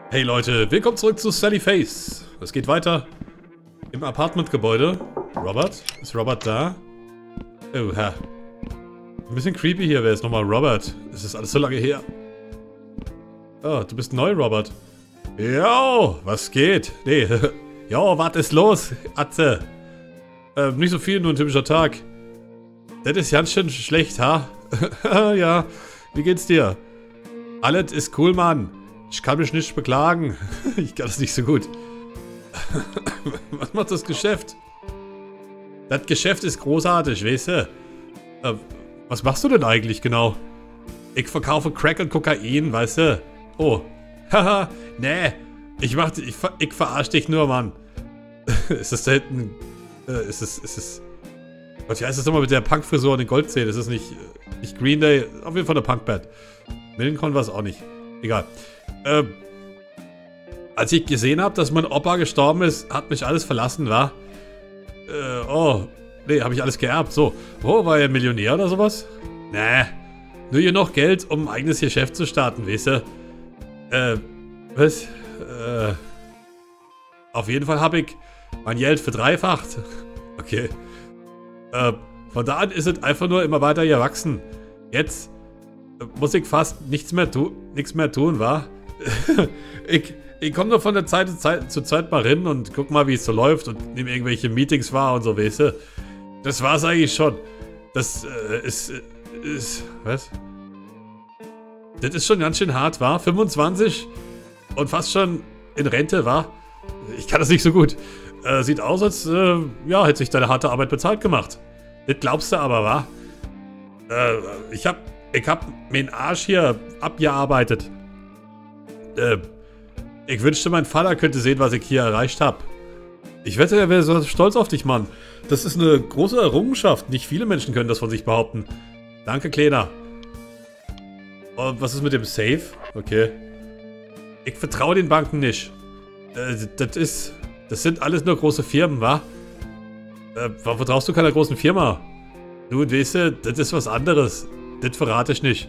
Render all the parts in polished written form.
Hey Leute, willkommen zurück zu Sally Face. Es geht weiter im Apartmentgebäude. Robert? Ist Robert da? Oh, ha. Ein bisschen creepy hier. Wer ist nochmal Robert? Es ist alles so lange her. Oh, du bist neu, Robert. Jo, was geht? Nee, jo, was ist los, Atze? Nicht so viel, nur ein typischer Tag. Das ist ganz schön schlecht, ha? Ja, wie geht's dir? Alles ist cool, Mann. Ich kann mich nicht beklagen. Ich kann es nicht so gut. Was macht das Geschäft? Das Geschäft ist großartig, weißt du? Was machst du denn eigentlich genau? Ich verkaufe Crack und Kokain, weißt du? Oh. Haha, nee. Ich verarsche dich nur, Mann. Ist das da hinten... ist es... Gott, wie heißt das nochmal mit der Punkfrisur und den Goldzähnen? Ist das nicht Green Day? Auf jeden Fall eine Punkband. Millencolin war es auch nicht. Egal. Als ich gesehen habe, dass mein Opa gestorben ist, hat mich alles verlassen, wa? Oh. Nee, habe ich alles geerbt. So. Oh, war er Millionär oder sowas? Nee. Nur hier noch Geld, um ein eigenes Geschäft zu starten, weißt du? Was? Auf jeden Fall habe ich mein Geld verdreifacht. Okay. Von da an ist es einfach nur immer weiter gewachsen. Jetzt muss ich fast nichts mehr tun, wa? Ich komme nur von der Zeit zu Zeit mal hin und guck mal, wie es so läuft und nehme irgendwelche Meetings wahr und so, weißt du? Das war's eigentlich schon. Das ist... Was? Das ist schon ganz schön hart, wa? 25 und fast schon in Rente, wa? Ich kann das nicht so gut. Sieht aus, als, ja, hätte sich deine harte Arbeit bezahlt gemacht. Das glaubst du aber, wa? Ich hab mir den Arsch hier abgearbeitet. Ich wünschte, mein Vater könnte sehen, was ich hier erreicht habe. Ich wette, er wäre so stolz auf dich, Mann. Das ist eine große Errungenschaft. Nicht viele Menschen können das von sich behaupten. Danke, Kleiner. Und was ist mit dem Safe? Okay. Ich vertraue den Banken nicht. Das sind alles nur große Firmen, wa? Warum vertraust du keiner großen Firma? Du, weißt du, das ist was anderes. Das verrate ich nicht.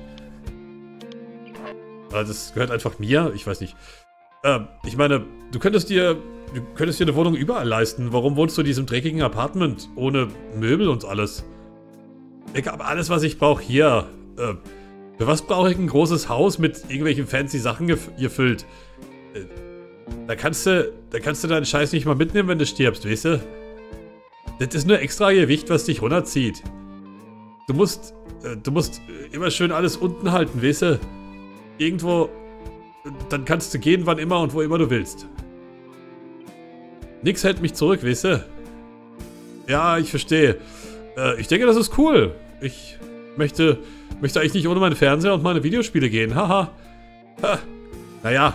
Das gehört einfach mir. Ich weiß nicht. Ich meine, du könntest dir eine Wohnung überall leisten. Warum wohnst du in diesem dreckigen Apartment? Ohne Möbel und alles. Ich habe alles, was ich brauche, hier. Für was brauche ich ein großes Haus mit irgendwelchen fancy Sachen gefüllt? Da kannst du deinen Scheiß nicht mal mitnehmen, wenn du stirbst, weißt du? Das ist nur extra Gewicht, was dich runterzieht. Du musst immer schön alles unten halten, weißt du? Irgendwo, dann kannst du gehen, wann immer und wo immer du willst. Nix hält mich zurück, weißt du? Ja, ich verstehe. Ich denke, das ist cool. Ich möchte eigentlich nicht ohne meinen Fernseher und meine Videospiele gehen. Haha. Ha. Naja.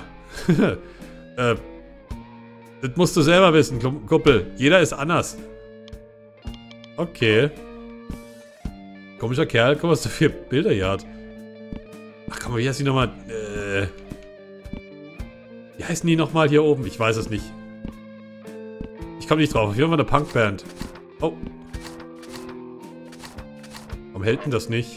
Das musst du selber wissen, Kumpel. Jeder ist anders. Okay. Komischer Kerl. Guck mal, was der für Bilder hier hat. Ach komm mal, wie heißt die nochmal? Wie heißen die nochmal hier oben? Ich weiß es nicht. Ich komme nicht drauf. Auf jeden Fall eine Punkband. Oh. Warum hält denn das nicht?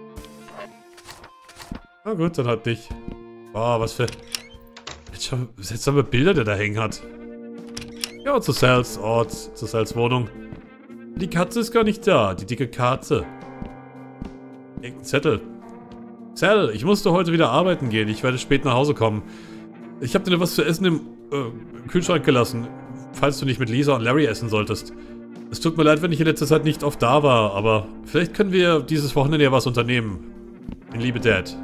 Na gut, dann halt nicht. Boah, was für... seltsame Bilder, der da hängen hat. Ja, zu Sals Ort, zu Sals Wohnung. Die Katze ist gar nicht da, die dicke Katze. Irgendein Zettel. Sal, ich musste heute wieder arbeiten gehen. Ich werde spät nach Hause kommen. Ich habe dir noch was zu essen im Kühlschrank gelassen, falls du nicht mit Lisa und Larry essen solltest. Es tut mir leid, wenn ich in letzter Zeit nicht oft da war, aber vielleicht können wir dieses Wochenende ja was unternehmen. In Liebe, Dad.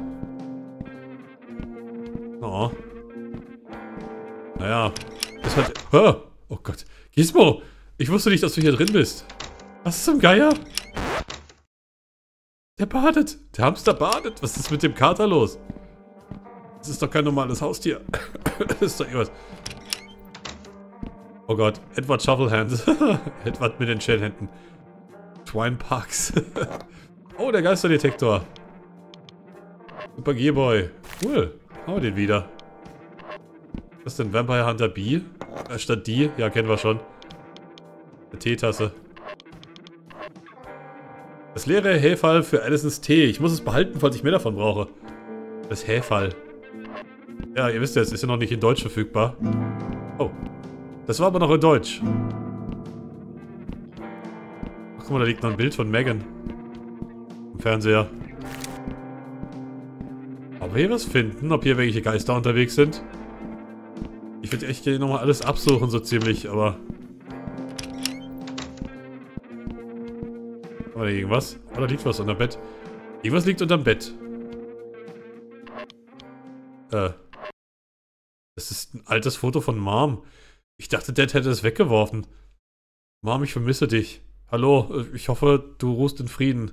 Oh. Naja, das hat... Oh Gott. Gizmo, ich wusste nicht, dass du hier drin bist. Was zum Geier? Der badet. Der Hamster badet. Was ist mit dem Kater los? Das ist doch kein normales Haustier. Das ist doch irgendwas. Oh Gott. Edward Shufflehand. Edward mit den Schellhänden. Twine Parks. Oh, der Geisterdetektor. Super Gearboy. Cool. Haben wir den wieder. Was ist denn? Vampire Hunter B? Statt die? Ja, kennen wir schon. Eine Teetasse. Das leere Hefall für Addisons Tee. Ich muss es behalten, falls ich mehr davon brauche. Das Hefall. Ja, ihr wisst ja, es ist ja noch nicht in Deutsch verfügbar. Oh. Das war aber noch in Deutsch. Ach, guck mal, da liegt noch ein Bild von Megan. Im Fernseher. Ob wir hier was finden? Ob hier welche Geister unterwegs sind? Ich würde echt gerne nochmal alles absuchen, so ziemlich, aber... War da irgendwas? Oh, da liegt was unter dem Bett. Irgendwas liegt unterm Bett. Das ist ein altes Foto von Mom. Ich dachte, Dad hätte es weggeworfen. Mom, ich vermisse dich. Hallo, ich hoffe, du ruhst in Frieden.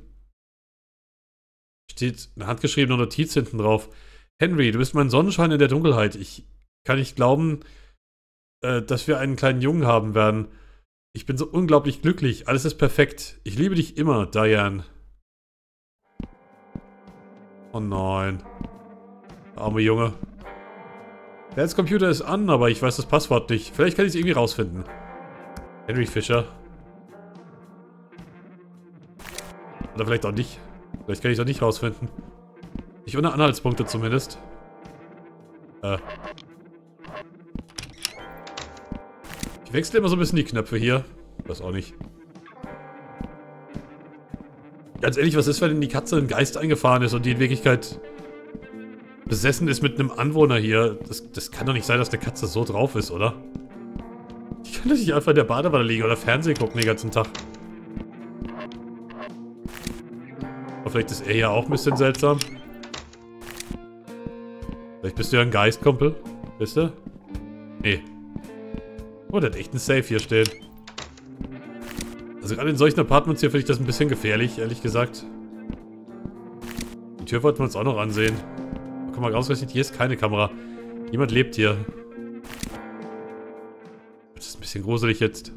Steht eine handgeschriebene Notiz hinten drauf. Henry, du bist mein Sonnenschein in der Dunkelheit. Ich kann nicht glauben, dass wir einen kleinen Jungen haben werden. Ich bin so unglaublich glücklich. Alles ist perfekt. Ich liebe dich immer, Diane. Oh nein. Arme Junge. Dads Computer ist an, aber ich weiß das Passwort nicht. Vielleicht kann ich es irgendwie rausfinden. Henry Fisher. Oder vielleicht auch nicht. Vielleicht kann ich es auch nicht rausfinden. Nicht ohne Anhaltspunkte zumindest. Ich wechsle immer so ein bisschen die Knöpfe hier. Weiß auch nicht. Ganz ehrlich, was ist, wenn die Katze in Geist eingefahren ist und die in Wirklichkeit besessen ist mit einem Anwohner hier? Das kann doch nicht sein, dass eine Katze so drauf ist, oder? Die kann doch nicht einfach in der Badewanne liegen oder Fernsehen gucken den ganzen Tag. Aber vielleicht ist er ja auch ein bisschen seltsam. Vielleicht bist du ja ein Geist, Kumpel. Bist du? Nee. Oh, der hat echt ein Safe hier stehen. Also gerade in solchen Apartments hier finde ich das ein bisschen gefährlich, ehrlich gesagt. Die Tür wollten wir uns auch noch ansehen. Oh, guck mal, ausgerechnet, hier ist keine Kamera. Jemand lebt hier. Das ist ein bisschen gruselig jetzt.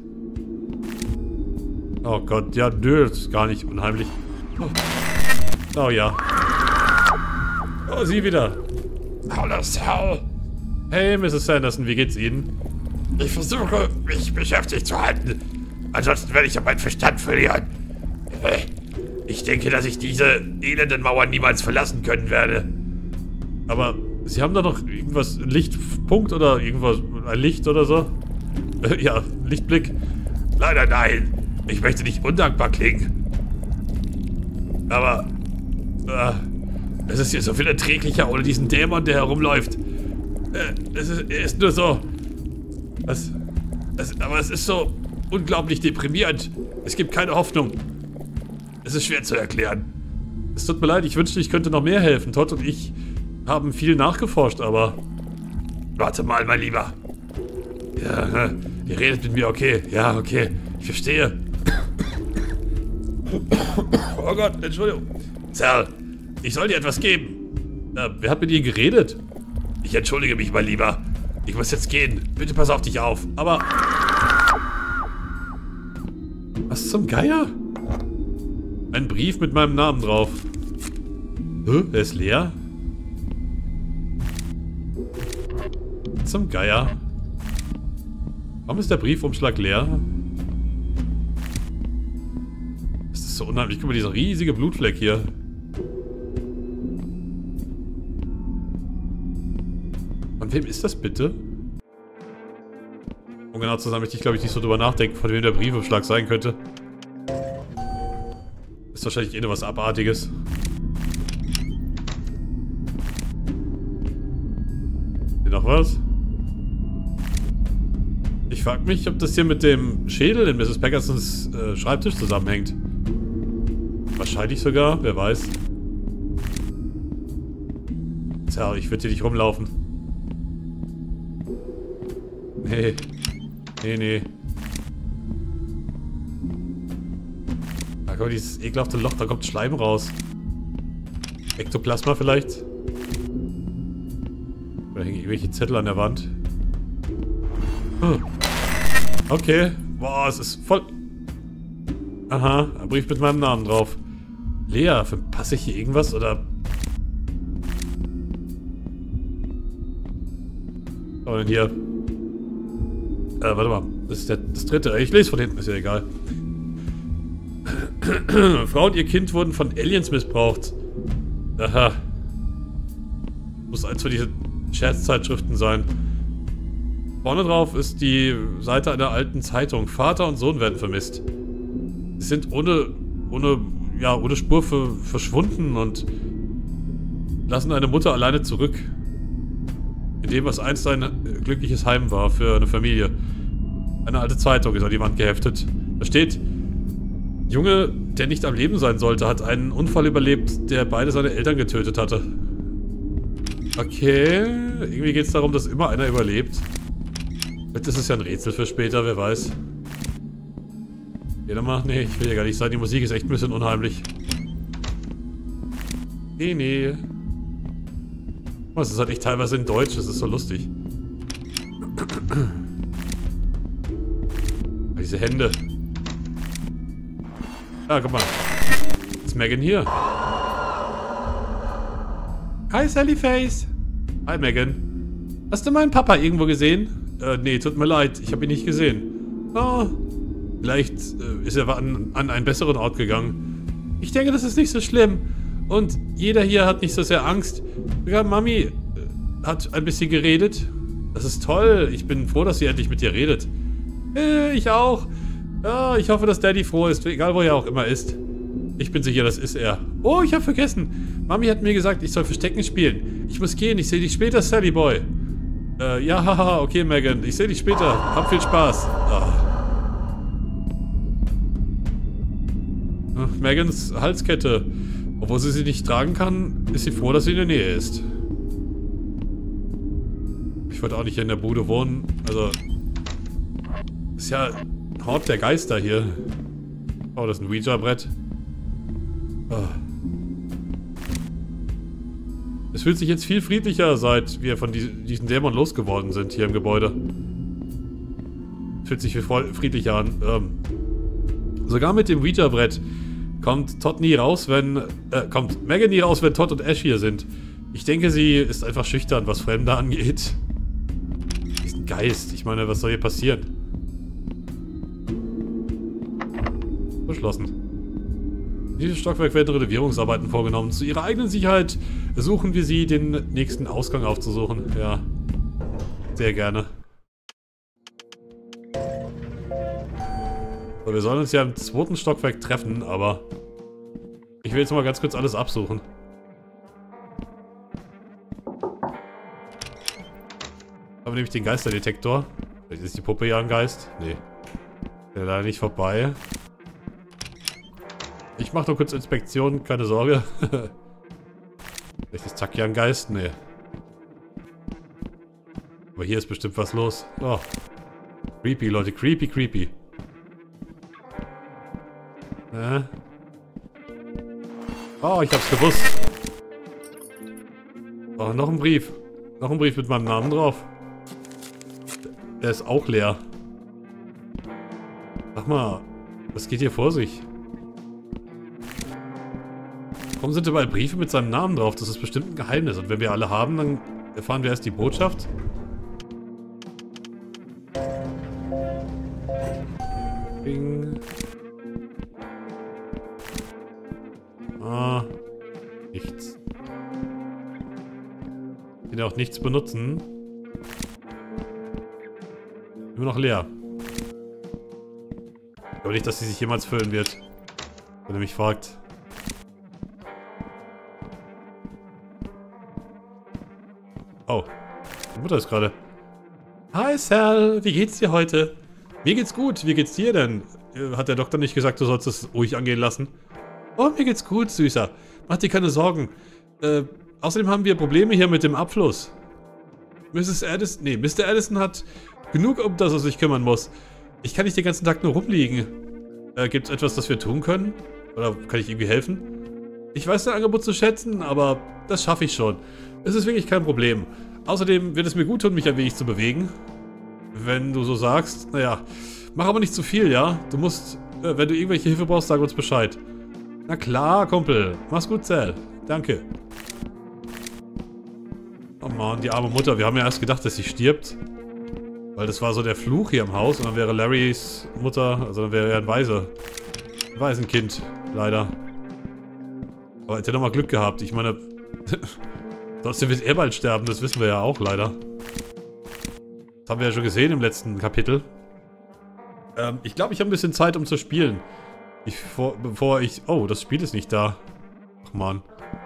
Oh Gott, ja, nö, das ist gar nicht unheimlich. Oh ja. Oh, sie wieder. Hallo, Sal. Hey, Mrs. Sanderson, wie geht's Ihnen? Ich versuche, mich beschäftigt zu halten. Ansonsten werde ich ja meinen Verstand verlieren. Ich denke, dass ich diese elenden Mauern niemals verlassen können werde. Aber Sie haben da noch irgendwas, ein Lichtpunkt oder irgendwas, ein Licht oder so? Ja, Lichtblick. Leider nein. Ich möchte nicht undankbar klingen. Aber es ist hier so viel erträglicher ohne diesen Dämon, der herumläuft. Er ist nur so... Aber es ist so unglaublich deprimierend. Es gibt keine Hoffnung. Es ist schwer zu erklären. Es tut mir leid, ich wünschte, ich könnte noch mehr helfen. Todd und ich haben viel nachgeforscht, aber... Warte mal, mein Lieber. Ja, ihr redet mit mir, okay. Ja, okay. Ich verstehe. Oh Gott, Entschuldigung. Sal, ich soll dir etwas geben. Wer hat mit Ihnen geredet? Ich entschuldige mich, mein Lieber. Ich muss jetzt gehen. Bitte pass auf dich auf. Aber... Was zum Geier? Ein Brief mit meinem Namen drauf. Er ist leer? Was zum Geier? Warum ist der Briefumschlag leer? Das ist so unheimlich. Guck mal, dieser riesige Blutfleck hier. Von wem ist das bitte? Um genau zu sein, möchte ich glaube ich nicht so drüber nachdenken, von wem der Briefumschlag sein könnte. Ist wahrscheinlich eh nur was Abartiges. Hier noch was? Ich frage mich, ob das hier mit dem Schädel in Mrs. Packersons Schreibtisch zusammenhängt. Wahrscheinlich sogar, wer weiß. Tja, ich würde hier nicht rumlaufen. Nee. Nee. Da kommt dieses ekelhafte Loch, da kommt Schleim raus. Ektoplasma vielleicht? Oder hängen irgendwelche Zettel an der Wand? Okay. Boah, es ist voll... Aha, ein Brief mit meinem Namen drauf. Lea, verpasse ich hier irgendwas, oder... Was denn hier? Warte mal. Das ist das dritte. Ich lese von hinten, ist ja egal. Frau und ihr Kind wurden von Aliens missbraucht. Aha. Muss eins von diesen Scherzzeitschriften sein. Vorne drauf ist die Seite einer alten Zeitung. Vater und Sohn werden vermisst. Sie sind ohne Spur verschwunden und lassen eine Mutter alleine zurück. In dem, was einst ein glückliches Heim war für eine Familie. Eine alte Zeitung ist an die Wand geheftet. Da steht: Junge, der nicht am Leben sein sollte, hat einen Unfall überlebt, der beide seine Eltern getötet hatte. Okay, irgendwie geht es darum, dass immer einer überlebt. Vielleicht ist es ja ein Rätsel für später, wer weiß. Geh doch mal. Nee, ich will ja gar nicht sein. Die Musik ist echt ein bisschen unheimlich. Nee. Oh, es ist halt echt teilweise in Deutsch, das ist so lustig. Diese Hände. Ah, guck mal. Ist Megan hier? Hi, Sallyface. Hi, Megan. Hast du meinen Papa irgendwo gesehen? Nee, tut mir leid. Ich habe ihn nicht gesehen. Oh, vielleicht ist er an einen besseren Ort gegangen. Ich denke, das ist nicht so schlimm. Und jeder hier hat nicht so sehr Angst. Sogar Mami hat ein bisschen geredet. Das ist toll. Ich bin froh, dass sie endlich mit dir redet. Ich auch. Ja, ich hoffe, dass Daddy froh ist, egal wo er auch immer ist. Ich bin sicher, das ist er. Oh, ich habe vergessen. Mami hat mir gesagt, ich soll Verstecken spielen. Ich muss gehen, ich sehe dich später, Sally Boy. Ja, haha, okay, Megan. Ich sehe dich später. Hab viel Spaß. Megans Halskette. Obwohl sie nicht tragen kann, ist sie froh, dass sie in der Nähe ist. Ich wollte auch nicht hier in der Bude wohnen. Also, ist ja ein Hort der Geister hier. Oh, das ist ein Ouija-Brett. Oh. Es fühlt sich jetzt viel friedlicher, seit wir von diesen Dämonen losgeworden sind hier im Gebäude. Fühlt sich viel friedlicher an. Sogar mit dem Ouija-Brett kommt Megan nie raus, wenn Todd und Ash hier sind. Ich denke, sie ist einfach schüchtern, was Fremde angeht. Sie ist ein Geist. Ich meine, was soll hier passieren? Verschlossen. In diesem Stockwerk werden Renovierungsarbeiten vorgenommen. Zu ihrer eigenen Sicherheit suchen wir sie, den nächsten Ausgang aufzusuchen. Ja, sehr gerne. So, wir sollen uns ja im 2. Stockwerk treffen, aber ich will jetzt mal ganz kurz alles absuchen. Haben wir nämlich den Geisterdetektor. Vielleicht ist die Puppe ja ein Geist. Nee. Der leider nicht vorbei. Ich mache nur kurz Inspektion, keine Sorge. Vielleicht ist Taki ein Geist? Nee. Aber hier ist bestimmt was los. Oh. Creepy, Leute. Creepy. Oh, ich hab's gewusst. Oh, noch ein Brief. Noch ein Brief mit meinem Namen drauf. Der ist auch leer. Sag mal, was geht hier vor sich? Warum sind überall Briefe mit seinem Namen drauf? Das ist bestimmt ein Geheimnis. Und wenn wir alle haben, dann erfahren wir erst die Botschaft. Bing. Ah. Nichts. Ich will auch nichts benutzen. Immer noch leer. Ich glaube nicht, dass sie sich jemals füllen wird. Wenn er mich fragt. Oh. Die Mutter ist gerade. Hi Sal, wie geht's dir heute? Mir geht's gut, wie geht's dir denn? Hat der Doktor nicht gesagt, du sollst es ruhig angehen lassen? Oh, mir geht's gut, Süßer. Mach dir keine Sorgen. Außerdem haben wir Probleme hier mit dem Abfluss. Mr. Addison hat genug, um das er sich kümmern muss. Ich kann nicht den ganzen Tag nur rumliegen. Gibt's etwas, das wir tun können? Oder kann ich irgendwie helfen? Ich weiß dein Angebot zu schätzen, aber das schaffe ich schon. Es ist wirklich kein Problem. Außerdem wird es mir gut tun, mich ein wenig zu bewegen. Wenn du so sagst. Naja, mach aber nicht zu viel, ja? Du musst, wenn du irgendwelche Hilfe brauchst, sag uns Bescheid. Na klar, Kumpel. Mach's gut, Sal. Danke. Oh Mann, die arme Mutter. Wir haben ja erst gedacht, dass sie stirbt. Weil das war so der Fluch hier im Haus. Und dann wäre Larrys Mutter, also dann wäre er ein Waisenkind. Leider. Aber hätte er nochmal Glück gehabt. Ich meine, Trotzdem wird er bald sterben, das wissen wir ja auch leider. Das haben wir ja schon gesehen im letzten Kapitel. Ich glaube, ich habe ein bisschen Zeit, um zu spielen. Bevor ich... Oh, das Spiel ist nicht da. Ach, Mann.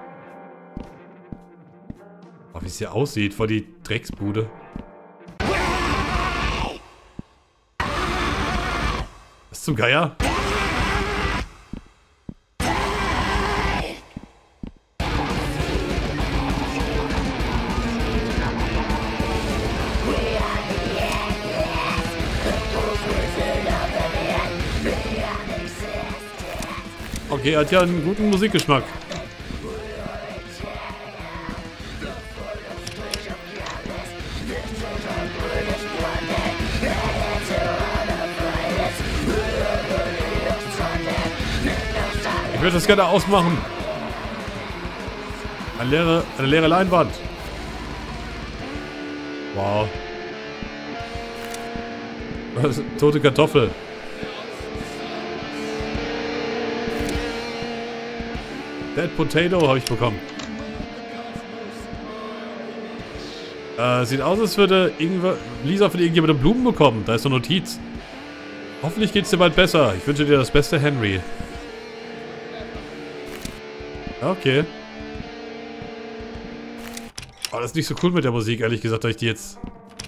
Oh, wie es hier aussieht, vor die Drecksbude. Was zum Geier? Okay, er hat ja einen guten Musikgeschmack. Ich würde das gerne ausmachen. Eine leere Leinwand. Wow. Was? Tote Kartoffel. Dead Potato habe ich bekommen. Sieht aus, als würde Lisa von irgendjemandem Blumen bekommen. Da ist eine Notiz. Hoffentlich geht's dir bald besser. Ich wünsche dir das Beste, Henry. Okay. Aber das ist nicht so cool mit der Musik, ehrlich gesagt, dass ich die jetzt...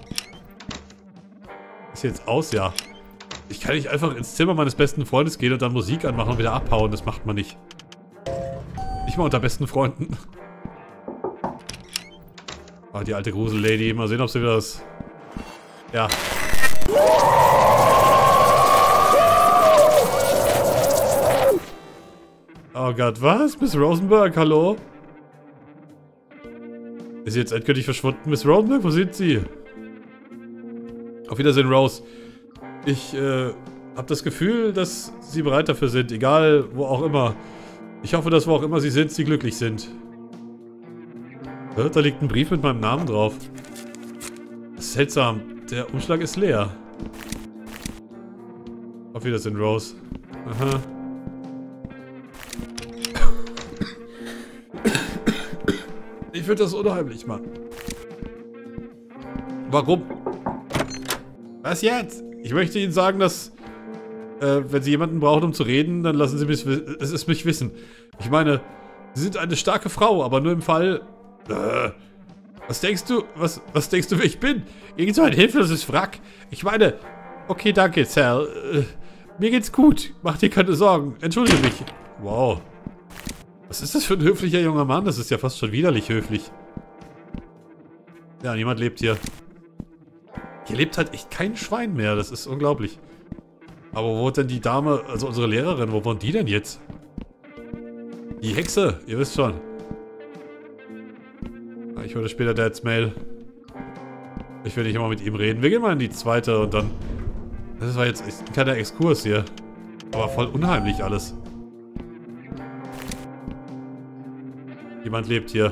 Ist jetzt aus, ja. Ich kann nicht einfach ins Zimmer meines besten Freundes gehen und dann Musik anmachen und wieder abhauen. Das macht man nicht. Nicht mal unter besten Freunden. Ah, die alte Grusel-Lady. Mal sehen, ob sie wieder das... Ja. Oh Gott, was? Miss Rosenberg, hallo? Ist sie jetzt endgültig verschwunden? Miss Rosenberg, wo sind Sie? Auf Wiedersehen, Rose. Ich, habe das Gefühl, dass Sie bereit dafür sind, egal wo auch immer. Ich hoffe, dass wo auch immer Sie sind, Sie glücklich sind. Da liegt ein Brief mit meinem Namen drauf. Seltsam. Der Umschlag ist leer. Auf Wiedersehen, Rose. Aha. Ich finde das unheimlich, Mann. Warum? Was jetzt? Ich möchte Ihnen sagen, dass... wenn Sie jemanden brauchen, um zu reden, dann lassen Sie mich wissen. Ich meine, Sie sind eine starke Frau, aber nur im Fall... was denkst du? Was denkst du, wer ich bin? Irgend so ein hilfloses Wrack. Ich meine... Okay, danke, Sal. Mir geht's gut. Mach dir keine Sorgen. Entschuldige mich. Wow. Was ist das für ein höflicher junger Mann? Das ist ja fast schon widerlich höflich. Ja, niemand lebt hier. Hier lebt halt echt kein Schwein mehr. Das ist unglaublich. Aber wo wohnt denn die Dame, also unsere Lehrerin, wo wohnt die denn jetzt? Die Hexe, ihr wisst schon. Ich höre später Dads Mail. Ich will nicht immer mit ihm reden. Wir gehen mal in die zweite und dann... Das war jetzt ein kleiner Exkurs hier. Aber voll unheimlich alles. Jemand lebt hier.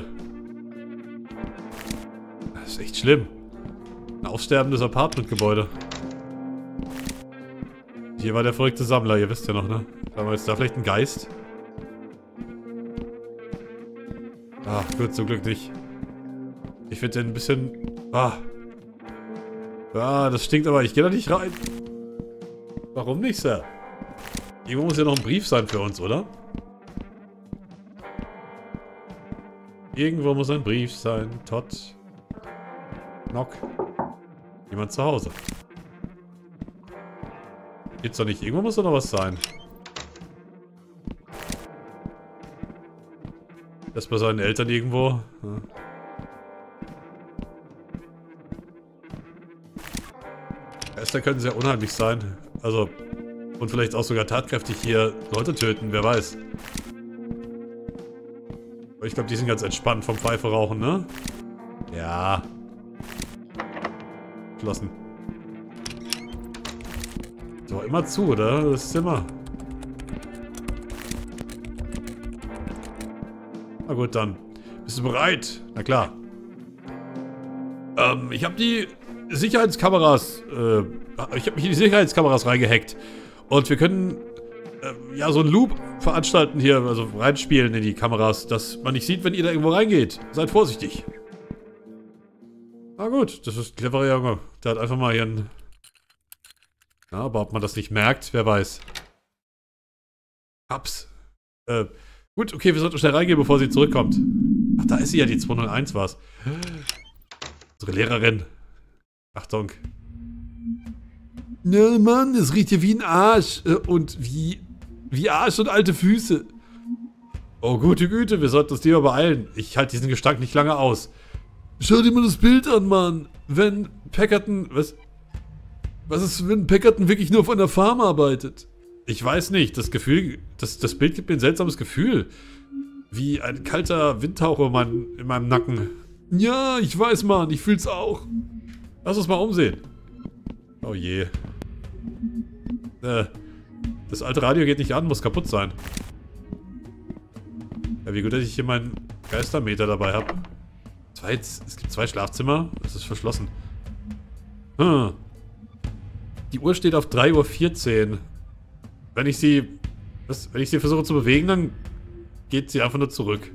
Das ist echt schlimm. Ein aussterbendes Apartmentgebäude. Hier war der verrückte Sammler, ihr wisst ja noch, ne? War jetzt da vielleicht ein Geist? Ah, gut, zum Glück nicht. Ich finde den ein bisschen... Ah, das stinkt aber. Ich gehe da nicht rein. Warum nicht, Sir? Irgendwo muss ja noch ein Brief sein für uns, oder? Irgendwo muss ein Brief sein. Todd. Knock. Jemand zu Hause. Geht's doch nicht. Irgendwo muss doch noch was sein. Das bei seinen Eltern irgendwo. Ja. Erster können sehr unheimlich sein. Also, und vielleicht auch sogar tatkräftig hier Leute töten, wer weiß. Aber ich glaube, die sind ganz entspannt vom Pfeife rauchen, ne? Ja. Geschlossen. So, immer zu, oder? Das Zimmer. Na gut, dann. Bist du bereit? Na klar. Ich habe die Sicherheitskameras, ich habe mich in die Sicherheitskameras reingehackt. Und wir können ja, so ein Loop veranstalten hier, also reinspielen in die Kameras, dass man nicht sieht, wenn ihr da irgendwo reingeht. Seid vorsichtig. Na gut, das ist ein cleverer Junge. Der hat einfach mal hier ein... Ja, aber ob man das nicht merkt, wer weiß. Ups. Gut, okay, wir sollten schnell reingehen, bevor sie zurückkommt. Ach, da ist sie ja, die 201 war's. Unsere Lehrerin. Achtung. Na Mann, es riecht hier wie ein Arsch. Und wie Arsch und alte Füße. Oh, gute Güte, wir sollten uns lieber beeilen. Ich halte diesen Gestank nicht lange aus. Schau dir mal das Bild an, Mann. Wenn Packerton... Was ist, wenn Packerton wirklich nur auf einer Farm arbeitet? Ich weiß nicht, das Gefühl... Das Bild gibt mir ein seltsames Gefühl. Wie ein kalter Windhauch in meinem Nacken. Ja, ich weiß, Mann, ich fühl's auch. Lass uns mal umsehen. Oh je. Das alte Radio geht nicht an, muss kaputt sein. Ja, wie gut, dass ich hier meinen Geistermeter dabei habe. Es gibt 2 Schlafzimmer. Das ist verschlossen. Hm. Die Uhr steht auf 3:14 Uhr. Wenn ich sie versuche zu bewegen, dann geht sie einfach nur zurück.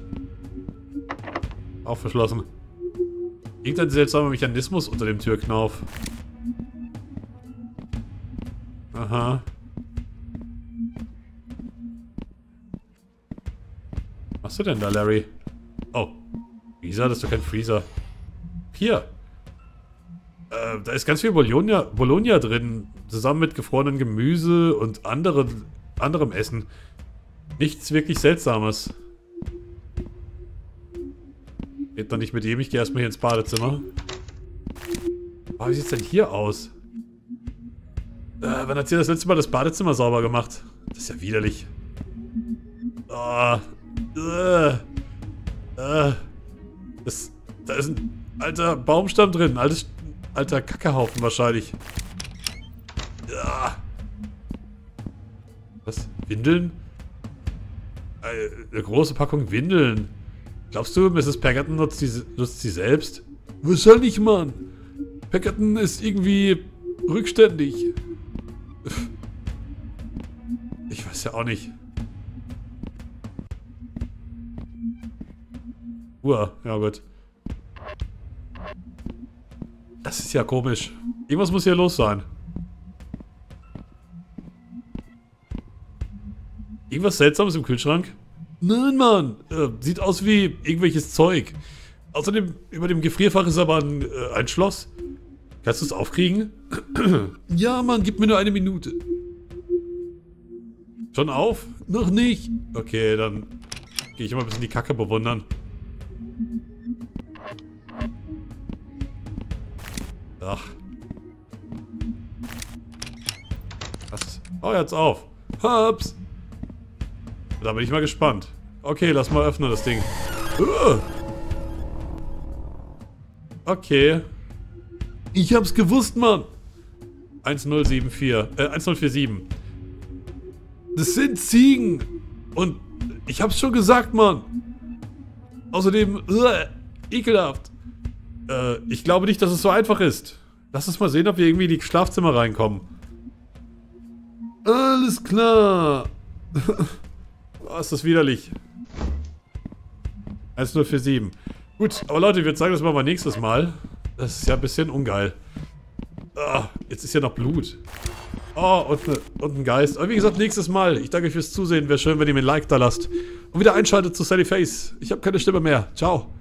Auch verschlossen. Irgendein seltsamer Mechanismus unter dem Türknauf. Aha. Was machst du denn da, Larry? Oh. Freezer? Das ist doch kein Freezer. Hier. Da ist ganz viel Bologna drin. Zusammen mit gefrorenem Gemüse und anderem Essen. Nichts wirklich Seltsames. Geht doch nicht mit dem. Ich gehe erstmal hier ins Badezimmer. Oh, wie sieht's denn hier aus? Wann hat sie das letzte Mal das Badezimmer sauber gemacht? Das ist ja widerlich. Oh. Da ist ein alter Baumstamm drin. Alter Kackehaufen wahrscheinlich. Was? Windeln? Eine große Packung Windeln. Glaubst du, Mrs. Packerton nutzt sie selbst? Wahrscheinlich, Mann. Packerton ist irgendwie rückständig. Ich weiß ja auch nicht. Ja gut. Das ist ja komisch. Irgendwas muss hier los sein. Irgendwas Seltsames im Kühlschrank? Nein, Mann. Sieht aus wie irgendwelches Zeug. Außerdem, über dem Gefrierfach ist aber ein Schloss. Kannst du es aufkriegen? Ja, Mann, gib mir nur 1 Minute. Schon auf? Noch nicht. Okay, dann gehe ich mal ein bisschen die Kacke bewundern. Ach. Was? Oh, jetzt auf. Hab's. Da bin ich mal gespannt. Okay, lass mal öffnen das Ding. Okay. Ich hab's gewusst, Mann. 1047. Das sind Ziegen. Und ich hab's schon gesagt, Mann. Außerdem, ekelhaft. Ich glaube nicht, dass es so einfach ist. Lass uns mal sehen, ob wir irgendwie in die Schlafzimmer reinkommen. Alles klar. Oh, ist das widerlich. 1047. Gut, aber Leute, wir zeigen das mal nächstes Mal. Das ist ja ein bisschen ungeil. Jetzt ist ja noch Blut. Oh, und ein Geist. Aber wie gesagt, nächstes Mal. Ich danke euch fürs Zusehen. Wäre schön, wenn ihr mir ein Like da lasst. Und wieder einschaltet zu Sally Face. Ich habe keine Stimme mehr. Ciao.